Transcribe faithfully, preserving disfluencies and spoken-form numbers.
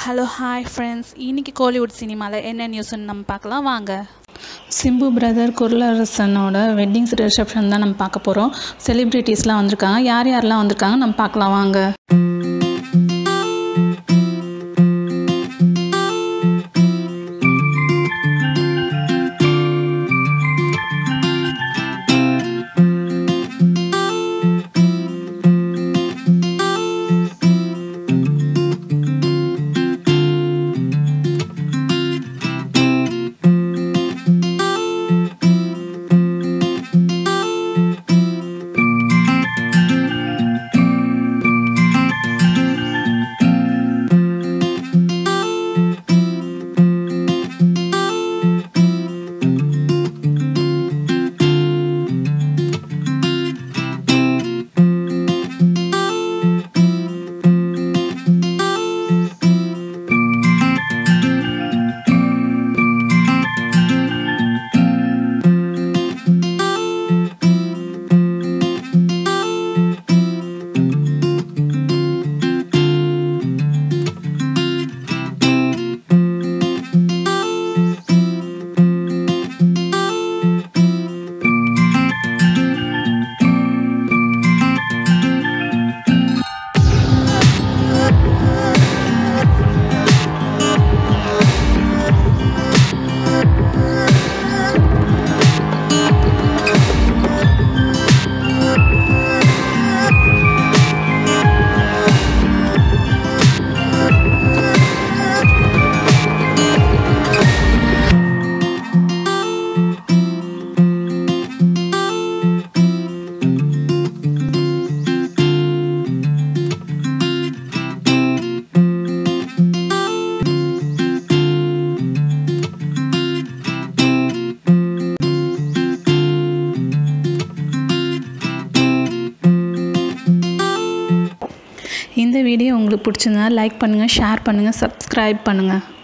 Hello, hi friends. இன்னைக்கு கோலிவுட் சினிமால என்ன நியூஸ்னு நம்ம பார்க்கலாம் வாங்க. சிம்பு பிரதர் குரலரசனோட வெட்டிங் ரிசப்ஷன் தான் நம்ம பார்க்க போகிறோம். செலிப்ரிட்டிஸ்லாம் வந்திருக்காங்க. யார் யாரெல்லாம் வந்திருக்காங்க நம்ம பார்க்கலாம் வாங்க. இந்த வீடியோ உங்களுக்கு பிடிச்சிருந்தா லைக் பண்ணுங்கள், ஷேர் பண்ணுங்கள், சப்ஸ்கிரைப் பண்ணுங்கள்.